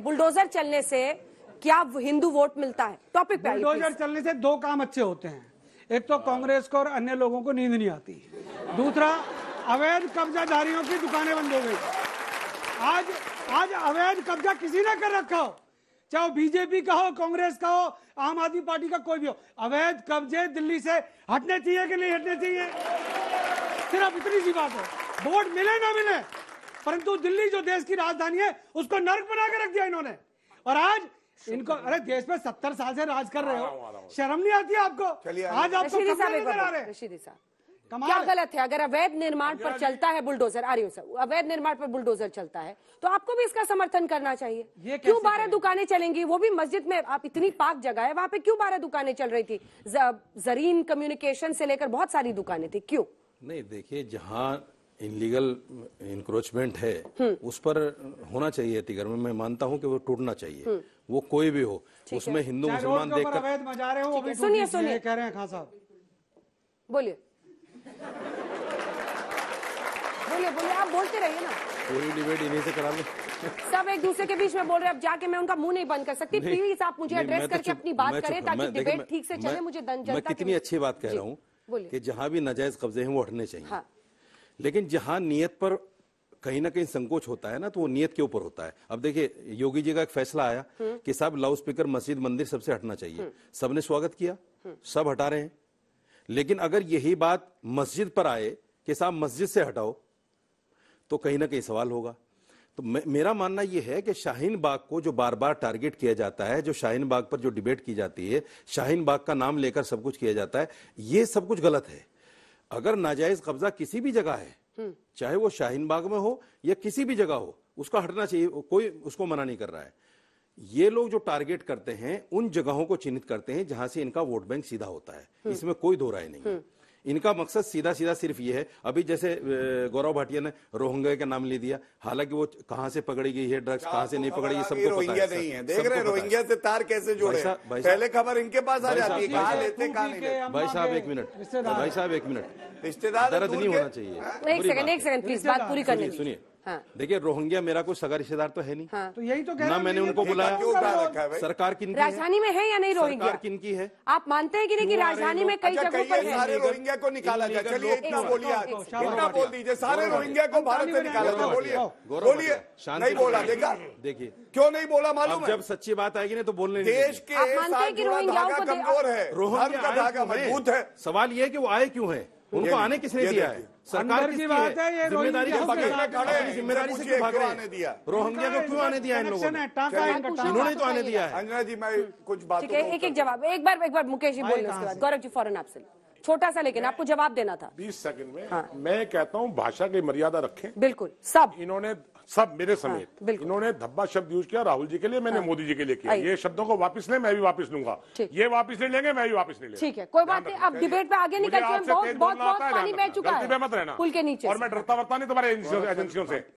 Bulldozer चलने से क्या हिंदू वोट मिलता है? टॉपिक पे आइए। बुलडोजर चलने से दो काम अच्छे होते हैं, एक तो कांग्रेस को और अन्य लोगों को नींद नहीं आती, दूसरा अवैध कब्जाधारियों की दुकानें बंद हो गई। आज अवैध कब्जा किसी ने कर रखा हो, चाहे बीजेपी का हो, कांग्रेस का हो, आम आदमी पार्टी का कोई भी हो, अवैध कब्जे दिल्ली से हटने चाहिए कि नहीं हटने चाहिए? सिर्फ इतनी सी बात है। वोट मिले ना मिले, परंतु दिल्ली जो देश की राजधानी है उसको नर्क बना के रख दिया इन्होंने। और आज इनको, अरे देश में 70 साल से राज कर रहे हो, शर्म नहीं आती आपको? आज आपको नजर आ रहे क्या गलत है? अगर अवैध निर्माण पर चलता है बुलडोजर, आ रही हो सर, अवैध निर्माण पर बुलडोजर चलता है तो आपको भी इसका समर्थन करना चाहिए। क्यों 12 दुकानें चलेंगी, वो भी मस्जिद में? आप इतनी पाक जगह है वहां पे, क्यों 12 दुकानें चल रही थी? जरीन कम्युनिकेशन से लेकर बहुत सारी दुकानें थी, क्यों नहीं? देखिए, जहां इनलीगल इंक्रोचमेंट है उस पर होना चाहिए अतिक्रमण। मैं मानता हूं कि वो टूटना चाहिए, वो कोई भी हो, उसमें हिंदू मुसलमान देखकर अवैध मजा रहे हो। सुनिए कह रहे हैं खान साहब, बोलिए बोलिए, आप बोलते रहिए ना, पूरी डिबेट इन्हीं से करा लो। सब एक दूसरे के बीच में बोल रहे हैं, अब जाके मैं उनका मुंह नहीं बंद कर सकती। प्लीज आप मुझे एड्रेस करके अपनी बात करें ताकि डिबेट ठीक से चले। मुझे मैं कितनी अच्छी बात कह रहा हूँ कि जहां भी नाजायज कब्जे हैं वो हटने चाहिए। हाँ। लेकिन जहां नियत पर कहीं ना कहीं संकोच होता है ना, तो वो नियत के ऊपर होता है। अब देखिए, योगी जी का एक फैसला आया कि साहब लाउड स्पीकर मस्जिद मंदिर सबसे हटना चाहिए, सबने स्वागत किया, सब हटा रहे हैं। लेकिन अगर यही बात मस्जिद पर आए कि साहब मस्जिद से हटाओ, तो कहीं ना कहीं सवाल होगा। तो मेरा मानना यह है कि शाहीन बाग को जो बार बार टारगेट किया जाता है, जो शाहीन बाग पर जो डिबेट की जाती है, शाहीन बाग का नाम लेकर सब कुछ किया जाता है, ये सब कुछ गलत है। अगर नाजायज कब्जा किसी भी जगह है, चाहे वो शाहीन बाग में हो या किसी भी जगह हो, उसका हटना चाहिए, कोई उसको मना नहीं कर रहा है। ये लोग जो टारगेट करते हैं उन जगहों को चिन्हित करते हैं जहां से इनका वोट बैंक सीधा होता है, इसमें कोई दो राय नहीं है। इनका मकसद सीधा सीधा सिर्फ ये है। अभी जैसे गौरव भाटिया ने रोहिंग्या का नाम ले दिया, हालांकि वो कहां से पकड़ी गई है ड्रग्स, कहां से नहीं पकड़ी, ये सबको रोहिंग्या नहीं है। देख रहे हैं रोहिंग्या से तार कैसे जोड़े, पहले खबर इनके पास आ जाती है, कहां लेते कहां नहीं लेते। भाई साहब एक मिनट, भाई साहब एक मिनट, रिश्तेदार दर्द नहीं होना चाहिए। एक सेकंड प्लीज, बात पूरी करनी। सुनिए, देखिए, रोहिंग्या मेरा कोई सगा रिश्तेदार तो है नहीं। तो यही तो ना मैंने उनको बुलाया। सरकार किनकी है? राजधानी में है या नहीं रोहिंग्या? सरकार किनकी है? आप मानते हैं कि नहीं कि राजधानी में कई जगहों पर है? सारे रोहिंग्या को निकाला जाए, चलिए इतना बोलिए, इतना बोल दीजिए, सारे रोहिंग्या को भारत से निकाला जाए, बोलिए बोलिए। नहीं बोला, देखा, देखिए क्यों नहीं बोला मालूम है? जब सच्ची बात आएगी ना तो बोलने देश के साथ जुड़ा धागा कमजोर है, धर्म का धागा मजबूत है। सवाल ये है कि वो आए क्यों है, उनको आने किसने दिया है? सरकार की बात है, ये जिम्मेदारी जिम्मेदारी से क्यों भाग रहे हैं? रोहिंग्या को क्यों आने दिया इन लोगों ने? इन्होंने तो आने दिया है। अंजना जी, मैं कुछ बात, एक जवाब, एक बार मुकेश जी बोलने, उसके बाद गौरव जी फौरन आपसे छोटा सा, लेकिन आपको जवाब देना था 20 सेकंड में। मैं कहता हूं भाषा की मर्यादा रखें। बिल्कुल, सब इन्होंने, सब मेरे समेत इन्होंने धब्बा शब्द यूज किया राहुल जी के लिए, मैंने मोदी जी के लिए किया। ये शब्दों को वापस ले, मैं भी वापस लूंगा, ये वापस नहीं लेंगे, मैं भी वापस नहीं लेंगे। ठीक है, कोई बात नहीं। अब डिबेट पे आगे निकलते हैं, बहुत पानी बह चुका है मत रहना, पुल के नीचे। और मैं डरता वरता नहीं तुम्हारे एजेंसियों से।